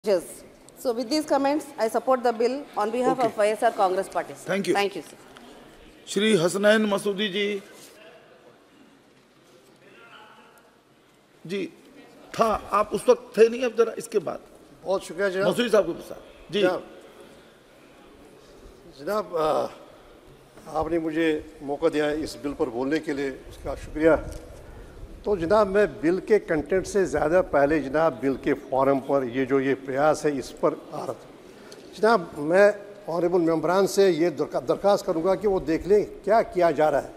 Yes. So with these comments, I support the bill on behalf of YSR Congress Party. Thank you. Thank you, sir. Shri Hasnain Masoodi जी था, आप उस वक्त थे नहीं, अब जरा इसके बाद बहुत शुक्रिया जनाब। मसूदी साहब के साथ जी जनाब आपने मुझे मौका दिया है इस बिल पर बोलने के लिए, उसका शुक्रिया। तो जनाब मैं बिल के कंटेंट से ज़्यादा पहले जनाब बिल के फॉर्म पर ये प्रयास है इस पर आ रहा था। जनाब मैं ऑनरेबल मेंबरान से ये दरख्वास्त करूँगा कि वो देख लें क्या किया जा रहा है।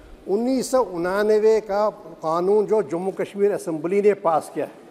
1999 का कानून जो जम्मू कश्मीर असम्बली ने पास किया है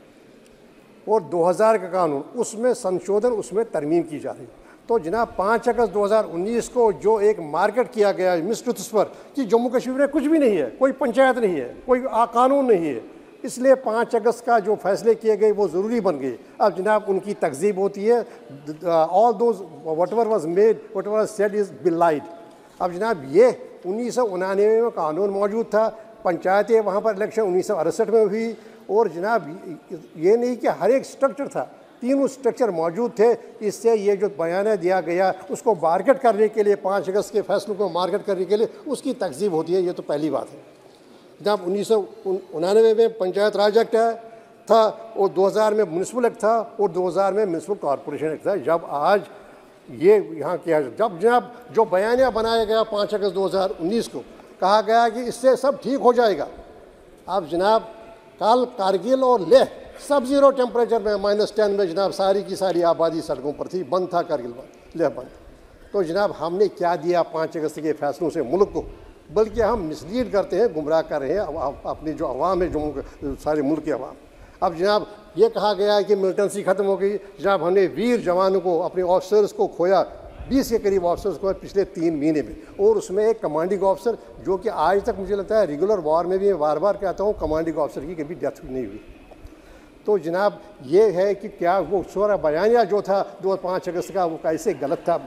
और 2000 का कानून, उसमें संशोधन, उसमें तरमीम की जा रही है। तो जनाब 5 अगस्त 2019 को जो एक मार्केट किया गया है मिसट्रूथ्स पर कि जम्मू कश्मीर में कुछ भी नहीं है, कोई पंचायत नहीं है, कोई कानून नहीं है, इसलिए 5 अगस्त का जो फैसले किए गए वो ज़रूरी बन गए। अब जनाब उनकी तकज़ीब होती है, all those whatever was made, whatever was said is belied. अब जनाब ये 1999 में कानून मौजूद था, पंचायतें वहाँ पर इलेक्शन 1968 में हुई, और जनाब ये नहीं कि हर एक स्ट्रक्चर था, तीनों स्ट्रक्चर मौजूद थे। इससे ये जो बयान दिया गया उसको मार्केट करने के लिए, 5 अगस्त के फैसलों को मार्केट करने के लिए उसकी तकज़ीब होती है, ये तो पहली बात है। जनाब 1999 में पंचायत राज एक्ट था और 2000 में म्यूनसिपल एक्ट था और 2000 में म्यूनसिपल कॉरपोरेशन एक्ट था। जब आज ये यहाँ किया, जब जनाब जो बयानिया बनाया गया 5 अगस्त 2019 को, कहा गया कि इससे सब ठीक हो जाएगा। अब जनाब कल कारगिल और लेह सब ज़ीरो टेम्परेचर में -10 में जनाब सारी की सारी आबादी सड़कों पर थी, बंद था कारगिल बंद, लेह बंद। तो जनाब हमने क्या दिया 5 अगस्त के फैसलों से मुल्क को, बल्कि हम मिसलीड करते हैं, गुमराह कर रहे हैं अपनी जो अवाम है, जम्मू सारे मुल्क की अवाम। अब जनाब ये कहा गया है कि मिलिटेंसी ख़त्म हो गई। जनाब हमने वीर जवानों को, अपने ऑफिसर्स को खोया, 20 के करीब ऑफिसर्स को पिछले 3 महीने में, और उसमें एक कमांडिंग ऑफिसर जो कि आज तक मुझे लगता है रेगुलर वॉर में भी मैं बार बार कहता हूँ कमांडिंग ऑफिसर की कभी डेथ नहीं हुई। तो जनाब ये है कि क्या वो सोरा बयानिया जो था 5 अगस्त का वो कैसे गलत था,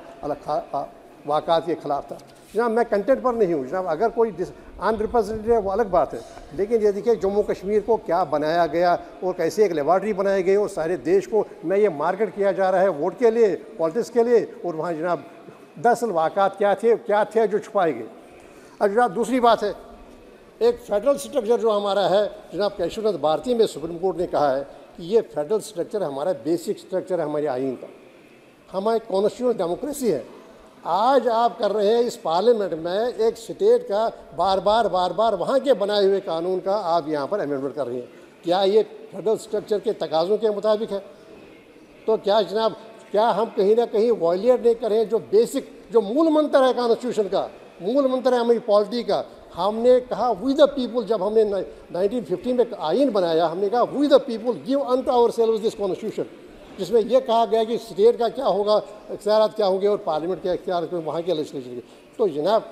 वाक़ात के ख़िलाफ़ था। जनाब मैं कंटेंट पर नहीं हूँ जनाब, अगर कोई अनरिप्रेजेंटेटिव है वो अलग बात है, लेकिन ये देखिए जम्मू कश्मीर को क्या बनाया गया और कैसे एक लेबॉर्ट्री बनाई गई और सारे देश को में ये मार्केट किया जा रहा है वोट के लिए, पॉलिटिक्स के लिए, और वहाँ जनाब दरअसल वाक़ात क्या थे जो छुपाए गए। अब जनाब दूसरी बात है, एक फेडरल स्ट्रक्चर जो हमारा है, जनाब कैशवनाथ भारती में सुप्रीम कोर्ट ने कहा है कि ये फेडरल स्ट्रक्चर हमारा बेसिक स्ट्रक्चर है हमारे आइन का, हमारी कॉन्स्टिट्यूशनल डेमोक्रेसी है। आज आप कर रहे हैं इस पार्लियामेंट में एक स्टेट का बार बार वहाँ के बनाए हुए कानून का आप यहाँ पर अमेंडमेंट कर रहे हैं। क्या ये फेडरल स्ट्रक्चर के तकाज़ों के मुताबिक है? तो क्या जनाब क्या हम कहीं ना कहीं वॉयलेट नहीं कर रहे हैं जो बेसिक, जो मूल मंत्र है कॉन्स्टिट्यूशन का, मूल मंत्र है हमारी पॉलिटी का? हमने कहा वी द पीपल, जब हमने 1950 में आइन बनाया, हमने कहा we the people give unto ourselves this constitution, जिसमें यह कहा गया कि स्टेट का क्या होगा, इख्तियारात क्या होंगे और पार्लियामेंट के इख्तियार वहाँ के लेजिस्लेचर के। तो जनाब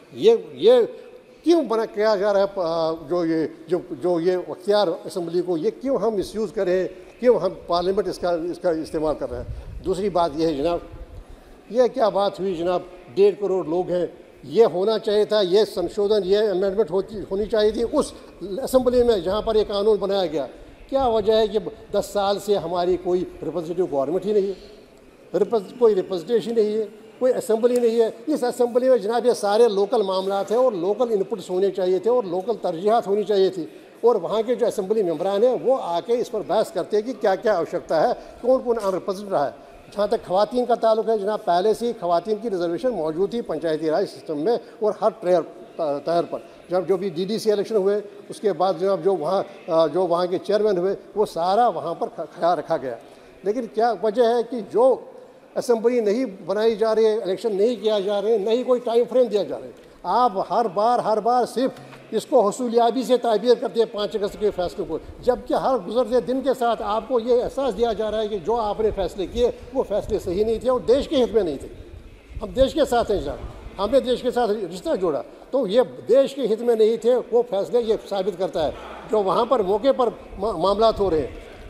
ये क्यों बना किया जा रहा है, जो ये इख्तियार असम्बली को ये क्यों हम मिसयूज़ करें, क्यों हम पार्लियामेंट इसका इस्तेमाल कर रहे हैं। दूसरी बात यह है जनाब, ये क्या बात हुई जनाब, 1.5 करोड़ लोग हैं, ये होना चाहिए था, ये संशोधन, ये अमेंडमेंट होनी चाहिए थी उस असम्बली में जहाँ पर ये कानून बनाया गया। क्या वजह है कि 10 साल से हमारी कोई रिप्रेजेंटेटिव गवर्नमेंट ही नहीं है, कोई रिप्रेजेंटेशन नहीं है, कोई असम्बली नहीं है। इस असम्बली में जनाब ये सारे लोकल मामलात हैं और लोकल इनपुट्स होने चाहिए थे और लोकल तरजीहात होनी चाहिए थी, और वहाँ के जो असम्बली मेम्बरान हैं वो आके इस पर बहस करते हैं कि क्या क्या आवश्यकता है, कौन कौन अनरिप्रेजेंट रहा है। जहाँ तक ख़वातीन का ताल्लुक है जनाब, पहले से ही ख़वातीन की रिजर्वेशन मौजूद थी पंचायती राज सिस्टम में और हर तहर पर। जब जो भी DDC इलेक्शन हुए उसके बाद जनाब जो वहाँ के चेयरमैन हुए वो सारा वहाँ पर ख्याल रखा गया। लेकिन क्या वजह है कि जो असम्बली नहीं बनाई जा रही है, इलेक्शन नहीं किया जा रहे, नहीं कोई टाइम फ्रेम दिया जा रहा है। आप हर बार सिर्फ इसको हसूलियाबी से ताबीर करते हैं 5 अगस्त के फैसलों को, जबकि हर गुजरते दिन के साथ आपको ये एहसास दिया जा रहा है कि जो आपने फैसले किए वो फैसले सही नहीं थे और देश के हित में नहीं थे। हम देश के साथ हैं जनाब, हमने देश के साथ रिश्ता जोड़ा, तो ये देश के हित में नहीं थे वो फैसले, ये साबित करता है जो वहाँ पर मौके पर मामलात हो रहे हैं।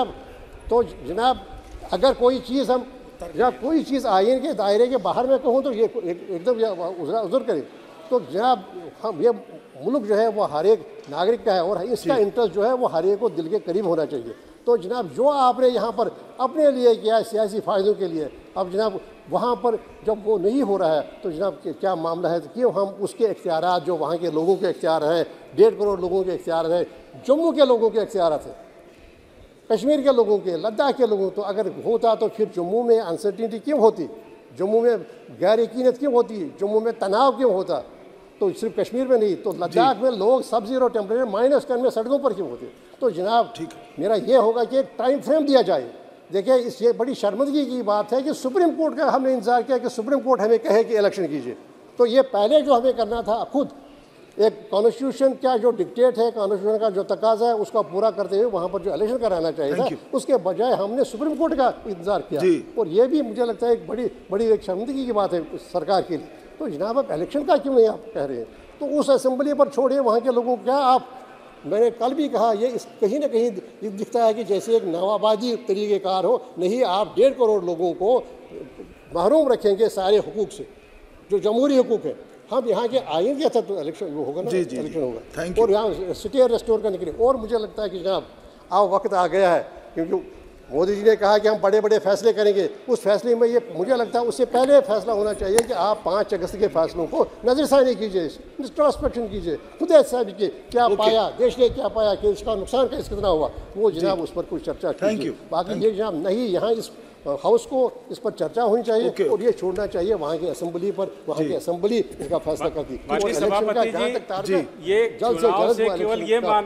तो जनाब अगर कोई चीज़ हम कोई चीज़ आइन के दायरे के बाहर में कहूँ तो ये एकदम उज़र करें। तो जनाब हम ये मुल्क जो है वो हर एक नागरिक का है और इसका इंटरेस्ट जो है वो हर एक को दिल के करीब होना चाहिए। तो जनाब जो आपने यहाँ पर अपने लिए किया है सियासी फ़ायदों के लिए, अब जनाब वहाँ पर जब वो नहीं हो रहा है तो जनाब क्या मामला है, क्यों हम उसके इख्तियारात जो वहाँ के लोगों के इख्तियार हैं, 1.5 करोड़ लोगों के इख्तियार हैं, जम्मू के लोगों के इख्तियार थे, कश्मीर के लोगों के, लद्दाख के लोगों, तो अगर होता तो फिर जम्मू में अनसर्टिनिटी क्यों होती, जम्मू में गैर यकीनियत क्यों होती, जम्मू में तनाव क्यों होता, तो सिर्फ कश्मीर में नहीं तो लद्दाख में लोग सब जीरो टेम्परेचर -10 में सड़कों पर क्यों होते। तो जनाब मेरा ये होगा कि एक टाइम फ्रेम दिया जाए। देखिए इस ये बड़ी शर्मिंदगी की बात है कि सुप्रीम कोर्ट का हमने इंतजार किया कि सुप्रीम कोर्ट हमें कहे कि इलेक्शन कीजिए, तो ये पहले जो हमें करना था खुद एक कॉन्स्टिट्यूशन का जो डिक्टेट है, कॉन्स्टिट्यूशन का जो तकाजा है उसका पूरा करते हुए वहाँ पर जो इलेक्शन कराना चाहिए था, उसके बजाय हमने सुप्रीम कोर्ट का इंतजार किया। और ये भी मुझे लगता है एक बड़ी एक शर्मिंदगी की बात है सरकार के लिए। तो जनाब आप इलेक्शन का क्यों नहीं आप कह रहे हैं, तो उस असेंबली पर छोड़िए वहाँ के लोगों को। क्या आप, मैंने कल भी कहा, ये कहीं ना कहीं दिखता है कि जैसे एक नवाबादी तरीक़ेकार हो। नहीं, आप 1.5 करोड़ लोगों को महरूम रखेंगे सारे हुकूक से, जो जमहूरी हुकूक है। हम यहाँ के आएंगे तब तो इलेक्शन वो होगा ना, इलेक्शन होगा। और यहाँ सिटी रेस्टोर करने के लिए, और मुझे लगता है कि जनाब अब वक्त आ गया है, क्योंकि मोदी जी ने कहा कि हम बड़े बड़े फैसले करेंगे। उस फैसले में ये मुझे लगता है उससे पहले फैसला होना चाहिए कि आप 5 अगस्त के फैसलों को नजरसानी कीजिए, इंट्रोस्पेक्शन कीजिए, खुद एहसास कीजिए क्या पाया, देश ने क्या पाया, कि इसका नुकसान कितना हुआ, वो जनाब उस पर कुछ चर्चा कीजिए। बाकी ये जनाब नहीं, यहाँ इस हाउस को इस पर चर्चा होनी चाहिए और ये छोड़ना चाहिए वहाँ की असेंबली पर, वहाँ की असेंबली इसका फैसला करती। ये जल्द से जल्द